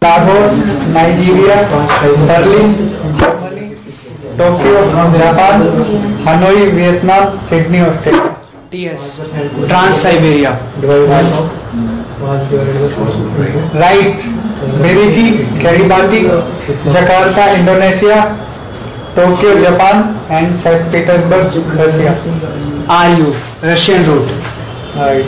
Lagos, Nigeria, Berlin, Germany, Tokyo, Japan, Hanoi, Vietnam, Sydney, Australia. TS Trans-Siberia. Right. RITIK, Kiribati, Jakarta, Indonesia, Tokyo, Japan, and St. Petersburg, Russia. RU Russian route. Right.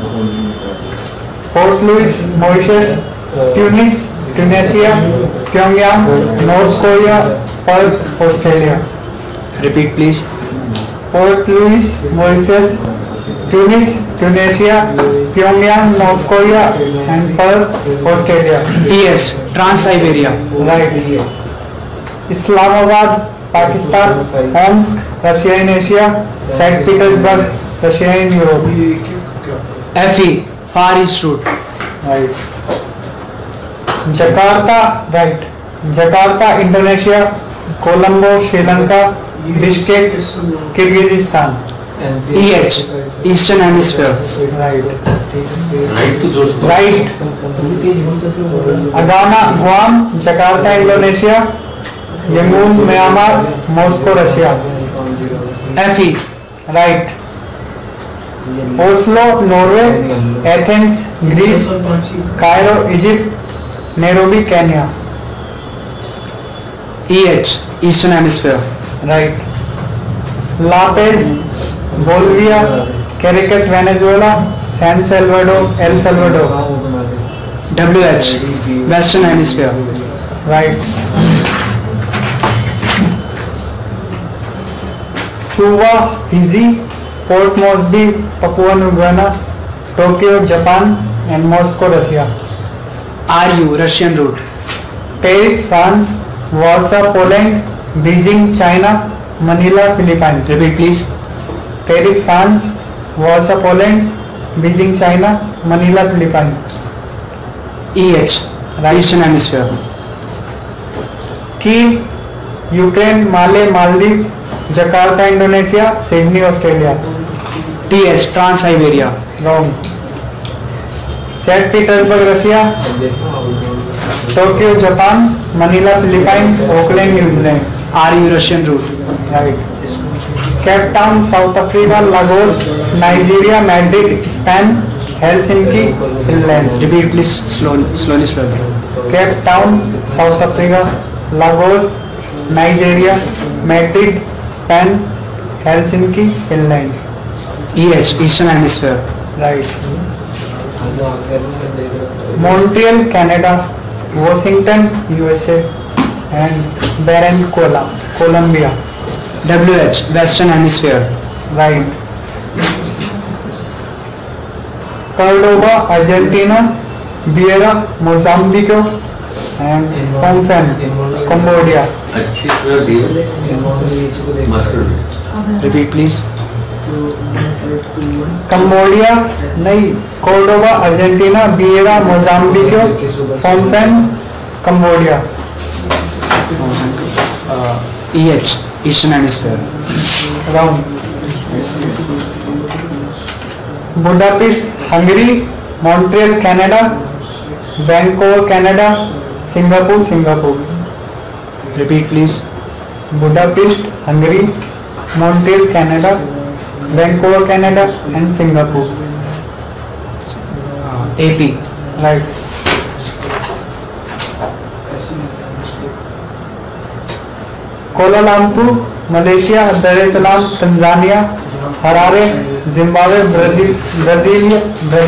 Port Louis, Mauritius, Tunis, Tunisia, Pyongyang, North Korea, Perth, Australia. Repeat please. Port Louis, Mauritius, Tunis, Tunisia, Pyongyang, North Korea, and Perth, Australia. TS Trans-Siberia. Right. Islamabad, Pakistan, Omsk, Russia in Asia, St. Petersburg, Russia in Europe. FE Far East route. Right. Jakarta, right. Jakarta, Indonesia, Colombo, Sri Lanka, Bishkek, Kyrgyzstan. EH Eastern Hemisphere. Right. right. Right. Agana, Guam, Jakarta, Indonesia, Yangon, Myanmar, Moscow, Russia. FE Right. Oslo, Norway, Athens, Greece, Cairo, Egypt, Nairobi, Kenya. EH Eastern Hemisphere. Right. La Paz, Bolivia, Caracas, Venezuela, San Salvador, El Salvador. WH Western Hemisphere. Right. Suva, Fiji, Port Moresby, Papua New Guinea, Tokyo, Japan, and Moscow, Russia. RU Russian route. Paris, France, Warsaw, Poland, Beijing, China, Manila, Philippines. Repeat please. Paris, France, Warsaw, Poland, Beijing, China, Manila, Philippines. EH Eastern Hemisphere. Kiev, Ukraine, Male, Maldives, Jakarta, Indonesia, Sydney, Australia. TS Trans-Siberia. Wrong. St. Petersburg, Russia, Tokyo, Japan, Manila, Philippines, Auckland, New Zealand. RU Russian route. Right. Cape Town, South Africa, Lagos, Nigeria, Madrid, Spain, Helsinki, Finland. Repeat please slowly. Cape Town, South Africa, Lagos, Nigeria, Madrid, Spain, Helsinki, Finland. EH Eastern Hemisphere. Right. Montreal, Canada, Washington, USA, and Barranquilla, Colombia. WH Western Hemisphere. Right. Cordoba, Argentina, Beira, Mozambique, and Phnom Penh, Cambodia. अच्छी तरह डील Muscat. Repeat please. Cambodia, नहीं, Cordoba, Argentina, Beira, Mozambique, Phnom Penh, Cambodia. EH Eastern Hemisphere. Round. Budapest, Hungary, Montreal, Canada, Vancouver, Canada, Singapore, Singapore. Repeat please. Budapest, Hungary, Montreal, Canada, Vancouver, Canada, and Singapore. AP. Right. Kuala Lumpur, Malaysia, Dar es Salaam, Tanzania, Harare, Zimbabwe, Brazil.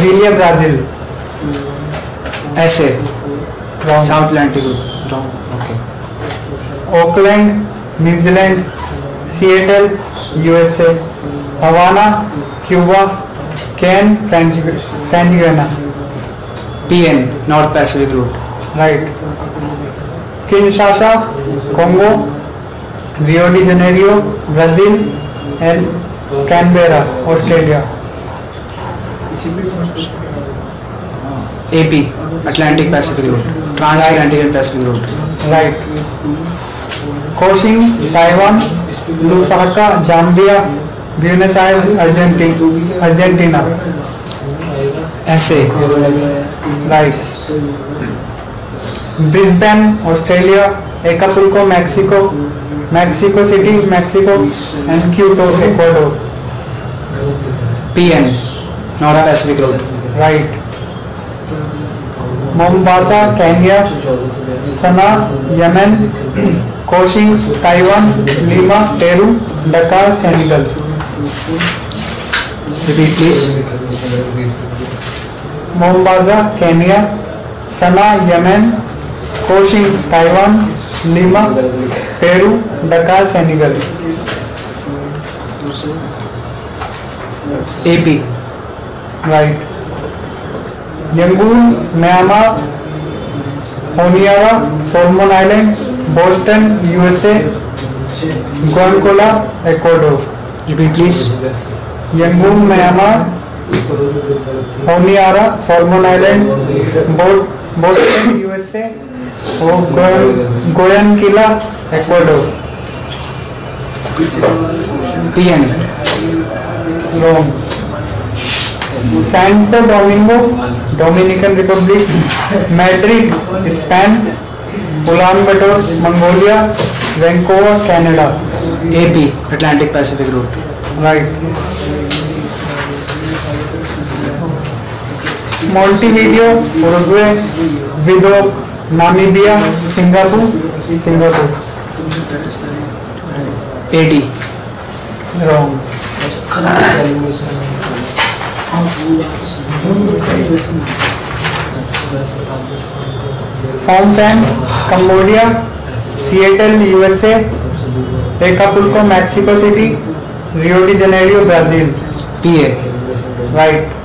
SA Wrong. South Atlantic route. Wrong. Okay. Auckland, New Zealand, Seattle, USA, Havana, Cuba, Cannes, French Guiana. PN North Pacific route. Right. Kinshasa, Congo, Rio de Janeiro, Brazil, and Canberra, Australia. AP Atlantic Pacific route. Transatlantic and Pacific route. Right. Cochin, Taiwan, Lusaka, Zambia, Buenos Aires, Argentina. SA. Right. Brisbane Australia, Acapulco Mexico, Mexico City Mexico, and Quito Ecuador. PN, North Pacific Route. Right. Mombasa Kenya, Sana Yemen, Koshing Taiwan, Lima Peru, Dakar Senegal. Repeat please. Mombasa Kenya, Sana Yemen, Koshing Taiwan, Lima Peru, Dakar Senegal. AP, Right. Yangon Myanmar, Honiara Solomon Island, Boston USA, Guatemala Ecuador. repeat please. Yangon Myanmar, Honiara Solomon Island, Boston USA और गोयनकिला Ecuador. PN, Rome. Santo Domingo, Dominican Republic, Madrid, Spain, Ulaanbaatar, Mongolia, Vancouver, Canada. AP, Atlantic Pacific Route. Right. Montevideo, Uruguay, Windhoek, Namibia, Singapore. AD, Wrong. Phnom Penh, Cambodia, Seattle, USA, Acapulco, Mexico City, Rio de Janeiro, Brazil. PA, Right.